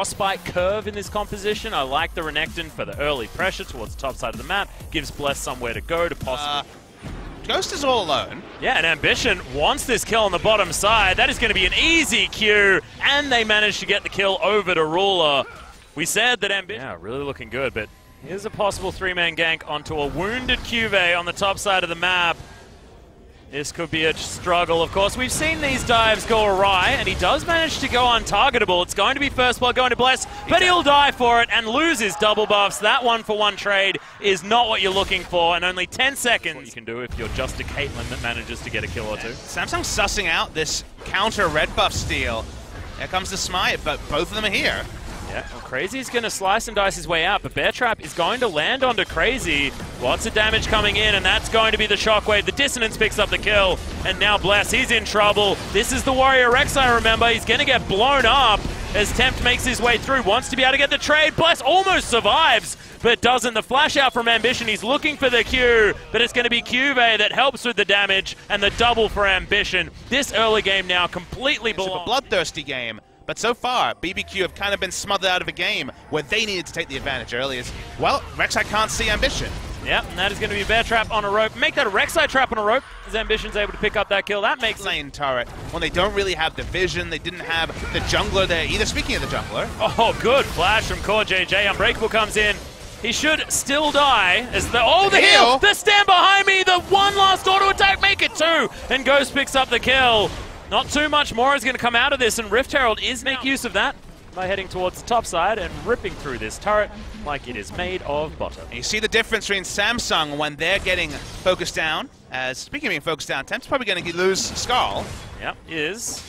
Frostbite curve in this composition. I like the Renekton for the early pressure towards the top side of the map. Gives Bless somewhere to go to possibly... Ghost is all alone. Yeah, and Ambition wants this kill on the bottom side. That is going to be an easy Q, and they managed to get the kill over to Ruler. We said that Ambition... Yeah, really looking good, but here's a possible three-man gank onto a wounded Cuvee on the top side of the map. This could be a struggle, of course. We've seen these dives go awry, and he does manage to go untargetable. It's going to be first blood going to Bless, but he'll die for it and lose his double buffs. That one-for-one trade is not what you're looking for, and only 10 seconds what you can do if you're just a Caitlyn that manages to get a kill or two. Samsung sussing out this counter red buff steal. Here comes the Smite, but both of them are here. Yeah, well, Crazy's going to slice and dice his way out, but Bear Trap is going to land onto Crazy. Lots of damage coming in, and that's going to be the Shockwave. The Dissonance picks up the kill, and now Bless, he's in trouble. This is the Warrior Rek'Sai, remember. He's going to get blown up as Tempt makes his way through. Wants to be able to get the trade. Bless almost survives, but doesn't. The flash out from Ambition. He's looking for the Q, but it's going to be Cuvee that helps with the damage, and the double for Ambition. This early game now completely belongs. Super bloodthirsty game. But so far, BBQ have kind of been smothered out of a game where they needed to take the advantage early as, well, Rek'Sai can't see Ambition. Yep, and that is going to be Bear Trap on a rope. Make that a Rek'Sai trap on a rope as Ambition's able to pick up that kill. That makes lane turret when they don't really have the vision. They didn't have the jungler there either. Speaking of the jungler. Oh, good flash from Core JJ. Unbreakable comes in. He should still die as the... Oh, the heal! The stand behind me! The one last auto attack, make it two! And Ghost picks up the kill. Not too much more is going to come out of this, and Rift Herald is make use of that by heading towards the top side and ripping through this turret like it is made of butter. You see the difference between Samsung when they're getting focused down. As speaking of being focused down, Tempt's probably going to lose Skull. Yep, is.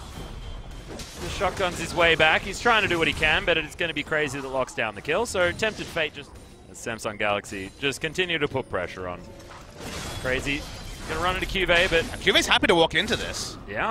The shotgun's his way back. He's trying to do what he can, but it's going to be Crazy that locks down the kill. So Tempted Fate just, as Samsung Galaxy, just continue to put pressure on. Crazy. Gonna run into Cuvee, but... Cuvee's happy to walk into this. Yeah.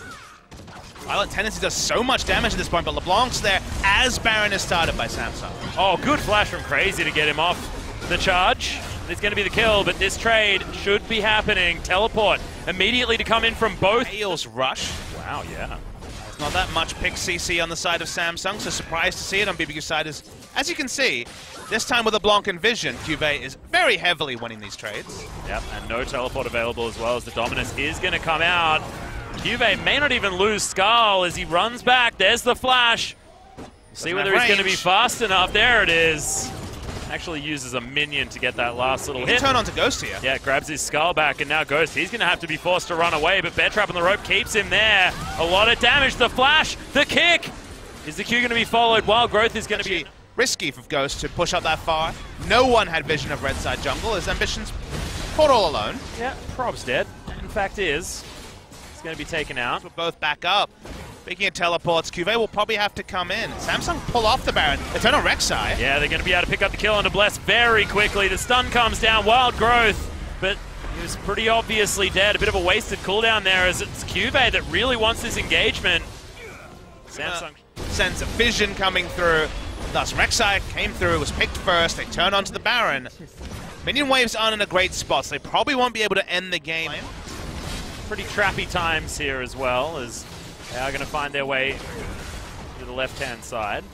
Violent Tendency does so much damage at this point, but LeBlanc's there as Baron is started by Samsung. Oh, good flash from Crazy to get him off the charge. It's going to be the kill, but this trade should be happening. Teleport immediately to come in from both. Hale's rush. Wow, yeah. There's not that much pick CC on the side of Samsung, so surprised to see it on BBQ's side. As you can see, this time with LeBlanc and Vision, Cuvee is very heavily winning these trades. Yep, and no teleport available as well as the Dominus is going to come out. Cuvee may not even lose Skull as he runs back. There's the flash. See whether he's going to be fast enough. There it is. Actually uses a minion to get that last little hit. He can turn onto Ghost here. Yeah, grabs his Skull back, and now Ghost, he's going to have to be forced to run away, but Bear Trap on the rope keeps him there. A lot of damage. The flash, the kick. Is the Q going to be followed? Wild Growth is going to be... risky for Ghost to push up that far. No one had vision of red side jungle as Ambition's caught all alone. Yeah, Prob's dead. In fact is. He's going to be taken out. We'll both back up. Speaking of teleports, Cuvee will probably have to come in. Samsung pull off the Baron. They turn on Rek'Sai. Yeah, they're going to be able to pick up the kill onto Bless very quickly. The stun comes down. Wild Growth. But he was pretty obviously dead. A bit of a wasted cooldown there as it's Cuvee that really wants this engagement. Samsung sends a vision coming through. Thus, Rek'Sai came through, was picked first. They turn onto the Baron. Minion waves aren't in a great spot, so they probably won't be able to end the game. Pretty trappy times here as well, as they are going to find their way to the left-hand side.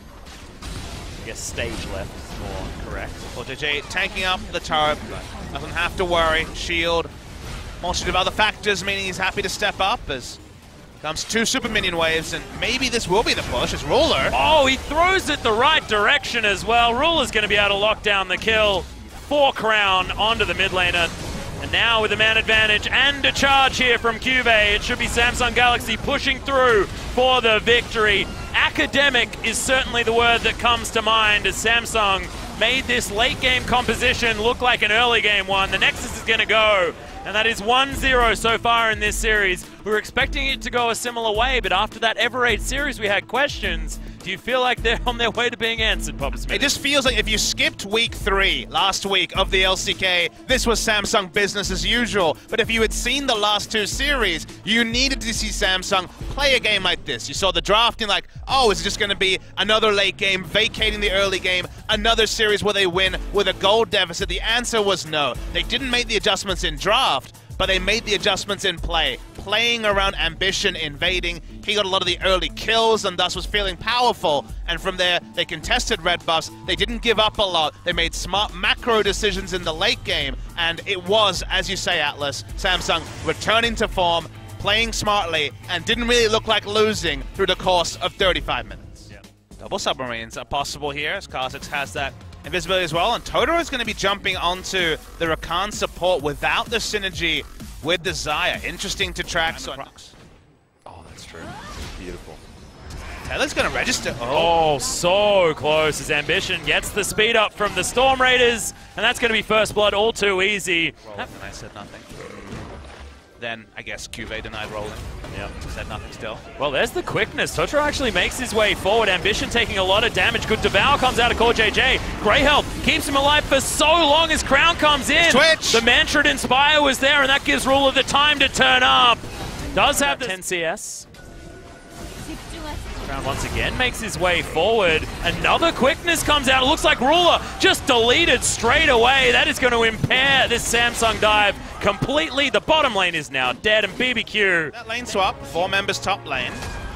I guess stage left is more correct. Well, JJ tanking up the turret, but doesn't have to worry. Shield, multitude of other factors, meaning he's happy to step up as comes two super minion waves, and maybe this will be the push as Ruler. Oh, he throws it the right direction as well. Ruler's going to be able to lock down the kill. 4 crown onto the mid laner. And now with a man advantage and a charge here from Cuvee, it should be Samsung Galaxy pushing through for the victory. Academic is certainly the word that comes to mind as Samsung made this late game composition look like an early game one. The Nexus is going to go, and that is 1-0 so far in this series. We were expecting it to go a similar way, but after that Everade series we had questions. Do you feel like they're on their way to being answered, Papa Smith? It just feels like if you skipped week 3 last week of the LCK, this was Samsung business as usual. But if you had seen the last 2 series, you needed to see Samsung play a game like this. You saw the drafting like, oh, is it just going to be another late game, vacating the early game, another series where they win with a gold deficit? The answer was no. They didn't make the adjustments in draft, but they made the adjustments in play. Playing around Ambition, invading, he got a lot of the early kills and thus was feeling powerful. And from there, they contested red buffs. They didn't give up a lot. They made smart macro decisions in the late game. And it was, as you say, Atlas, Samsung returning to form, playing smartly, and didn't really look like losing through the course of 35 minutes. Yeah. Double submarines are possible here, as Kha'Zix has that invisibility as well, and Totoro is going to be jumping onto the Rakan support without the synergy with the Xayah. Interesting to track. Oh, that's true. Beautiful. Taylor's going to register. Oh, so close as Ambition gets the speed up from the Storm Raiders, and that's going to be first blood all too easy. And I said nothing. Then I guess Cuvée denied rolling. Yeah, said nothing still. Well, there's the quickness. Totoro actually makes his way forward. Ambition taking a lot of damage. Good Devour comes out of CoreJJ. Great help. Keeps him alive for so long as Crown comes in. Twitch! The Mantrid Inspire was there, and that gives Ruler the time to turn up. Does have the 10 CS. Crown once again makes his way forward. Another quickness comes out. It looks like Ruler just deleted straight away. That is going to impair this Samsung dive completely. The bottom lane is now dead, and BBQ. That lane swap, 4 members top lane.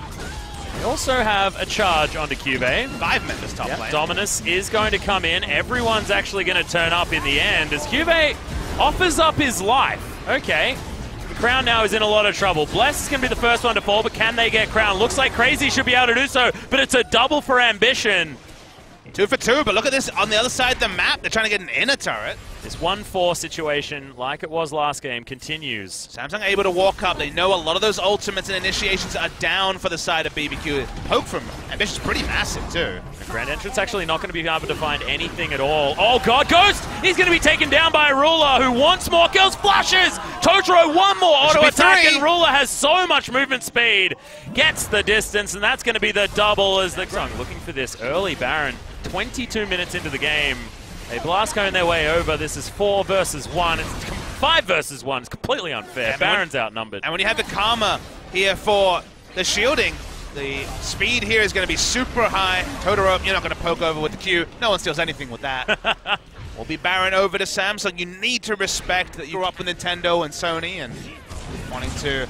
We also have a charge onto Cuvée. 5 members top lane. Dominus is going to come in. Everyone's actually going to turn up in the end as Cuvée offers up his life. Okay. Crown now is in a lot of trouble. Bless is going to be the first one to fall, but can they get Crown? Looks like Crazy should be able to do so, but it's a double for Ambition. 2 for 2, but look at this on the other side of the map. They're trying to get an inner turret. This 1-4 situation, like it was last game, continues. Samsung able to walk up. They know a lot of those ultimates and initiations are down for the side of BBQ. Hope from Ambition's pretty massive, too. The Grand Entrance actually not going to be able to find anything at all. Oh, God, Ghost! He's going to be taken down by Ruler, who wants more kills. Flashes! Totoro, one more auto attack, and Ruler has so much movement speed. Gets the distance, and that's going to be the double as the Samsung looking for this early Baron. 22 minutes into the game. They blast going their way over. This is 4 versus 1. It's 5 versus 1. It's completely unfair. And Baron's outnumbered. And when you have the Karma here for the shielding, the speed here is going to be super high. Totoro, you're not going to poke over with the Q. No one steals anything with that. Will be Baron over to Samsung. You need to respect that you grew up with Nintendo and Sony and wanting to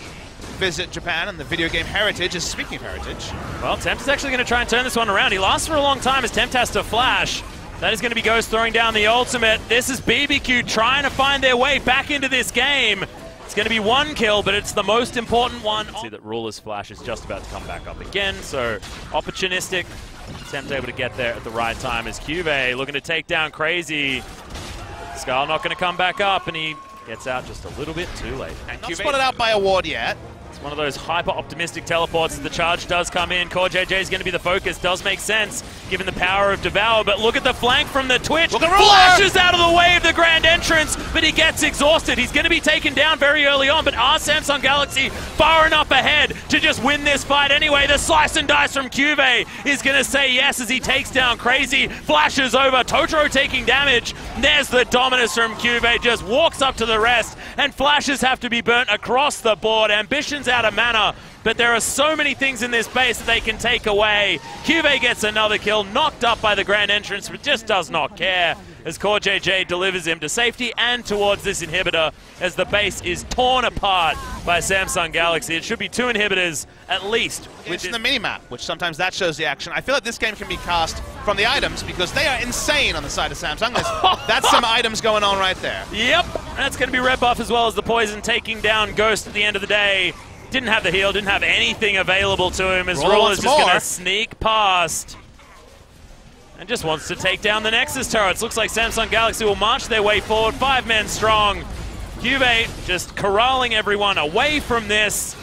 visit Japan and the video game heritage is speaking of heritage. Well, Tempt is actually going to try and turn this one around. He lasts for a long time as Tempt has to flash. That is going to be Ghost throwing down the ultimate. This is BBQ trying to find their way back into this game. It's going to be 1 kill, but it's the most important one. See that Ruler's flash is just about to come back up again, so opportunistic. Tempt able to get there at the right time as Cuvée looking to take down Crazy. Skull not going to come back up, and he gets out just a little bit too late. And not spotted out by a ward yet. It's one of those hyper-optimistic teleports as the charge does come in. CoreJJ is going to be the focus. Does make sense, given the power of Devour. But look at the flank from the Twitch. Flashes out of the way of the Grand Entrance, but he gets exhausted. He's going to be taken down very early on, but are Samsung Galaxy far enough ahead to just win this fight anyway? The slice and dice from Cuvée is going to say yes as he takes down Crazy. Flashes over. Totoro taking damage. There's the Dominus from Cuvée. Just walks up to the rest, and flashes have to be burnt across the board. Ambition's out of mana, but there are so many things in this base that they can take away. Cuvée gets another kill, knocked up by the Grand Entrance, but just does not care as CoreJJ delivers him to safety and towards this inhibitor as the base is torn apart by Samsung Galaxy. It should be 2 inhibitors at least. It's in the minimap, which sometimes that shows the action. I feel like this game can be cast from the items because they are insane on the side of Samsung. That's some items going on right there. Yep, that's going to be red buff as well as the poison taking down Ghost at the end of the day. Didn't have the heal, didn't have anything available to him as Ruler's just going to sneak past. And just wants to take down the Nexus turrets. Looks like Samsung Galaxy will march their way forward, 5 men strong. Cuvée just corralling everyone away from this.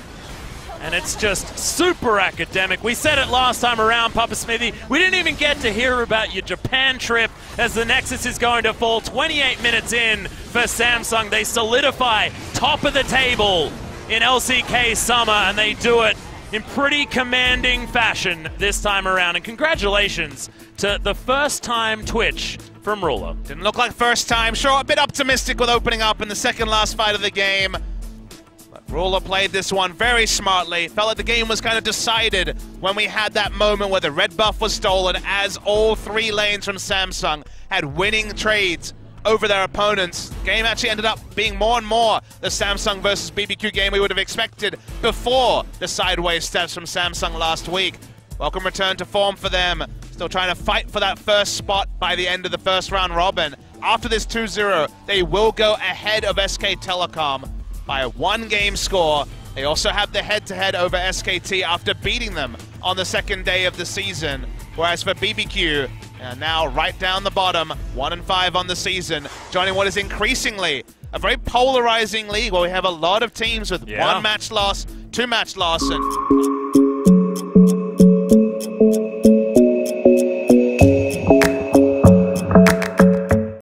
And it's just super academic. We said it last time around, Papa Smithy. We didn't even get to hear about your Japan trip as the Nexus is going to fall 28 minutes in for Samsung. They solidify top of the table in LCK Summer, and they do it in pretty commanding fashion this time around. And congratulations to the first-time Twitch from Ruler. Didn't look like first time. Sure, a bit optimistic with opening up in the second last fight of the game. But Ruler played this one very smartly. Felt like the game was kind of decided when we had that moment where the red buff was stolen as all 3 lanes from Samsung had winning trades over their opponents. game actually ended up being more and more the Samsung versus BBQ game we would have expected before the sideways steps from Samsung last week. Welcome return to form for them. Still trying to fight for that first spot by the end of the first round robin. After this 2-0, they will go ahead of SK Telecom by a 1-game score. They also have the head-to-head over SKT after beating them on the second day of the season. Whereas for BBQ, now right down the bottom, 1-5 on the season, joining what is increasingly a very polarizing league where we have a lot of teams with 1 match loss, 2 match loss, and